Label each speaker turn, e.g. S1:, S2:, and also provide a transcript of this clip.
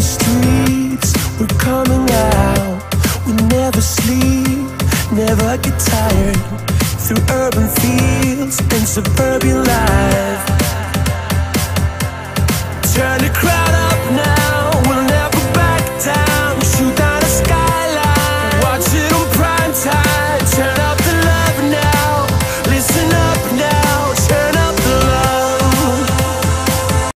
S1: streets, we're coming out. We never sleep, never get tired. Through urban fields and suburban life, turn the crowd